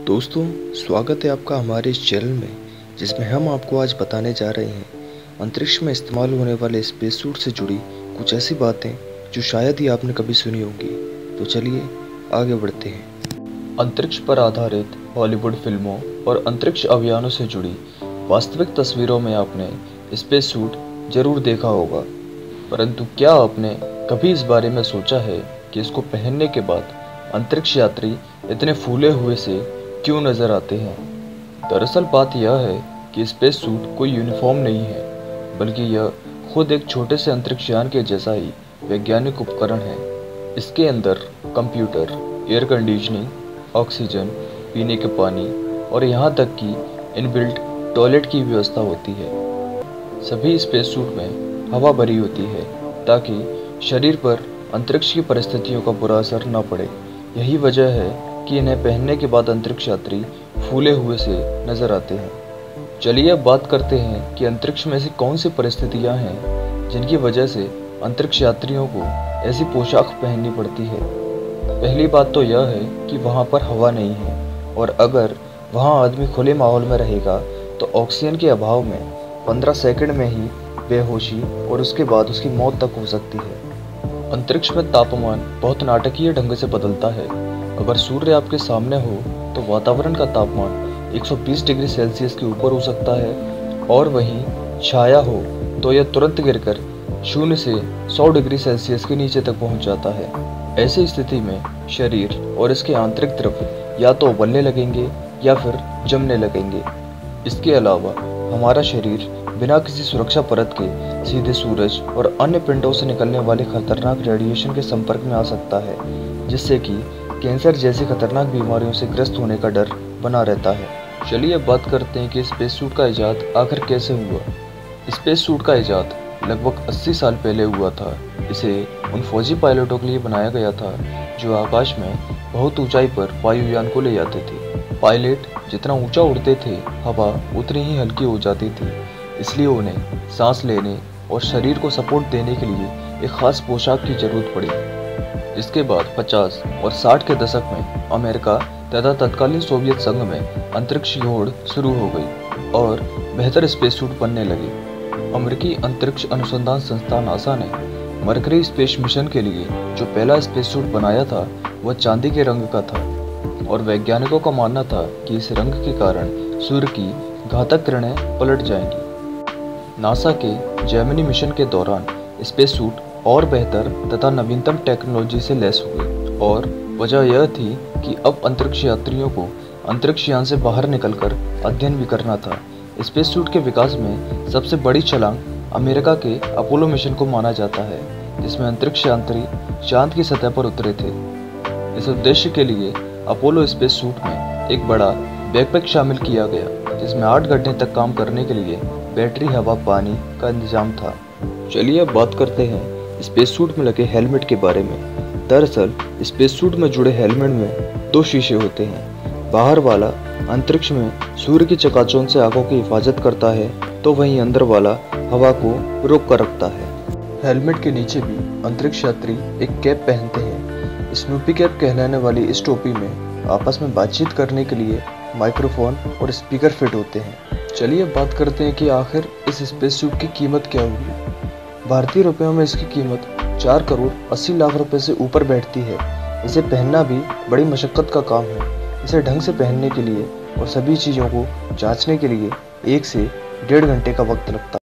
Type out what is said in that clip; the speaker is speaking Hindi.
दोस्तों, स्वागत है आपका हमारे इस चैनल में, जिसमें हम आपको आज बताने जा रहे हैं अंतरिक्ष में इस्तेमाल होने वाले स्पेस सूट से जुड़ी कुछ ऐसी बातें जो शायद ही आपने कभी सुनी होंगी। तो चलिए आगे बढ़ते हैं। अंतरिक्ष पर आधारित हॉलीवुड फिल्मों और अंतरिक्ष अभियानों से जुड़ी वास्तविक तस्वीरों में आपने स्पेस सूट जरूर देखा होगा, परंतु क्या आपने कभी इस बारे में सोचा है कि इसको पहनने के बाद अंतरिक्ष यात्री इतने फूले हुए से क्यों नजर आते हैं? दरअसल बात यह है कि स्पेस सूट कोई यूनिफॉर्म नहीं है, बल्कि यह खुद एक छोटे से अंतरिक्ष यान के जैसा ही वैज्ञानिक उपकरण है। इसके अंदर कंप्यूटर, एयर कंडीशनिंग, ऑक्सीजन, पीने के पानी और यहाँ तक कि इनबिल्ट टॉयलेट की व्यवस्था होती है। सभी स्पेस सूट में हवा भरी होती है ताकि शरीर पर अंतरिक्ष की परिस्थितियों का बुरा असर न पड़े। यही वजह है कि इन्हें पहनने के बाद अंतरिक्ष यात्री फूले हुए से नजर आते हैं। चलिए अब बात करते हैं कि अंतरिक्ष में ऐसी कौन सी परिस्थितियां हैं जिनकी वजह से अंतरिक्ष यात्रियों को ऐसी पोशाक पहननी पड़ती है। पहली बात तो यह है कि वहां पर हवा नहीं है, और अगर वहां आदमी खुले माहौल में रहेगा तो ऑक्सीजन के अभाव में 15 सेकंड में ही बेहोशी और उसके बाद उसकी मौत तक हो सकती है। अंतरिक्ष में तापमान बहुत नाटकीय ढंग से बदलता है। अगर सूर्य आपके सामने हो तो वातावरण का तापमान 120 डिग्री सेल्सियस के ऊपर हो सकता है, और वहीं छाया हो तो यह तुरंत गिरकर 0 से 100 डिग्री सेल्सियस के नीचे तक पहुंच जाता है। ऐसी स्थिति में शरीर और इसके आंतरिक द्रव्य या तो उबलने लगेंगे या फिर जमने लगेंगे। इसके अलावा हमारा शरीर बिना किसी सुरक्षा परत के सीधे सूरज और अन्य पिंडों से निकलने वाले खतरनाक रेडिएशन के संपर्क में आ सकता है, जिससे कि कैंसर जैसी खतरनाक बीमारियों से ग्रस्त होने का डर बना रहता है। चलिए अब बात करते हैं कि स्पेस सूट का इजाद आखिर कैसे हुआ। स्पेस सूट का इजाद लगभग 80 साल पहले हुआ था। इसे उन फौजी पायलटों के लिए बनाया गया था जो आकाश में बहुत ऊंचाई पर वायुयान को ले जाते थे। पायलट जितना ऊंचा उड़ते थे, हवा उतनी ही हल्की हो जाती थी, इसलिए उन्हें सांस लेने और शरीर को सपोर्ट देने के लिए एक खास पोशाक की जरूरत पड़ी। इसके बाद 50 और 60 के दशक में अमेरिका तथा तत्कालीन सोवियत संघ में अंतरिक्ष की होड़ शुरू हो गई और बेहतर स्पेस सूट बनने लगे। अमेरिकी अंतरिक्ष अनुसंधान संस्थान नासा ने मरकरी स्पेस मिशन के लिए जो पहला स्पेस सूट बनाया था वह चांदी के रंग का था, और वैज्ञानिकों का मानना था कि इस रंग के कारण सूर्य की घातक किरणें पलट जाएंगी। नासा के जेमिनी मिशन के दौरान स्पेस सूट और बेहतर तथा नवीनतम टेक्नोलॉजी से लैस हुए, और वजह यह थी कि अब अंतरिक्ष यात्रियों को अंतरिक्ष यान से बाहर निकलकर अध्ययन भी करना था। स्पेस सूट के विकास में सबसे बड़ी छलांग अमेरिका के अपोलो मिशन को माना जाता है, जिसमें अंतरिक्ष यात्री चांद की सतह पर उतरे थे। इस उद्देश्य के लिए अपोलो स्पेस सूट में एक बड़ा बैकपैक शामिल किया गया, जिसमें 8 घंटे तक काम करने के लिए बैटरी, हवा, पानी का इंतजाम था। चलिए अब बात करते हैं स्पेस सूट में लगे हेलमेट के बारे में। दरअसल स्पेस सूट में जुड़े हेलमेट में 2 शीशे होते हैं। बाहर वाला अंतरिक्ष में सूर्य की चकाचौंध से आंखों की हिफाजत करता है, तो वहीं अंदर वाला हवा को रोक कर रखता है। हेलमेट के नीचे भी अंतरिक्ष यात्री एक कैप पहनते हैं। स्नूपी कैप कहलाने वाली इस टोपी में आपस में बातचीत करने के लिए माइक्रोफोन और स्पीकर फिट होते हैं। चलिए अब बात करते हैं कि आखिर इस स्पेस सूट की कीमत क्या होगी। भारतीय रुपयों में इसकी कीमत 4 करोड़ 80 लाख रुपए से ऊपर बैठती है। इसे पहनना भी बड़ी मशक्कत का काम है। इसे ढंग से पहनने के लिए और सभी चीज़ों को जांचने के लिए 1 से 1.5 घंटे का वक्त लगता है।